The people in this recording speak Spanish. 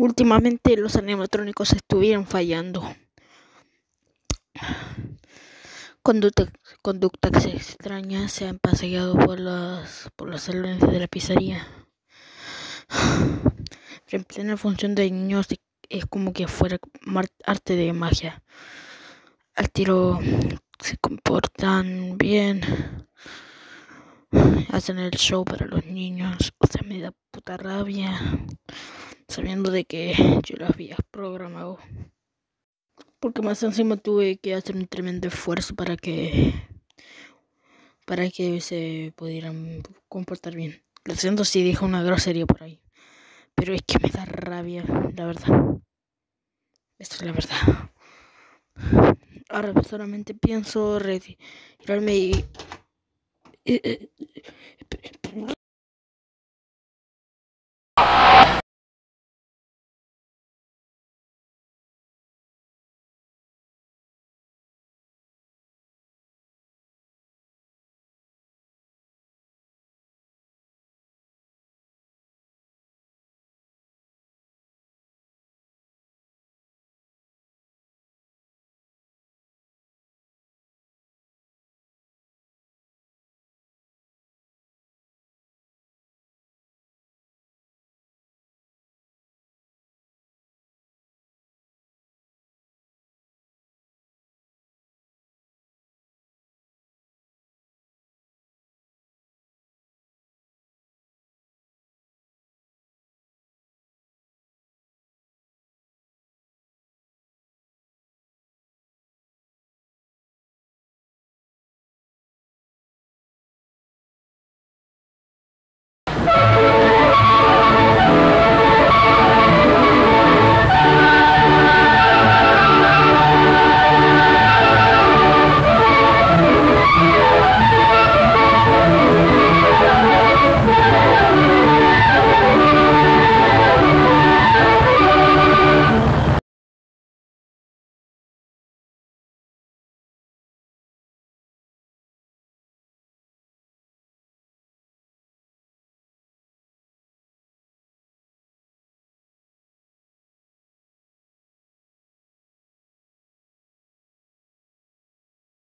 últimamente los animatrónicos estuvieron fallando. Conductas extrañas se han paseado por los salones de la pizzería. En plena función de niños es como que fuera arte de magia. Al tiro se comportan bien, hacen el show para los niños. O sea, me da puta rabia sabiendo de que yo lo había programado, porque más encima tuve que hacer un tremendo esfuerzo para que se pudieran comportar bien. Lo siento si dije una grosería por ahí, pero es que me da rabia, la verdad. Esta es la verdad. Ahora solamente pienso retirarme y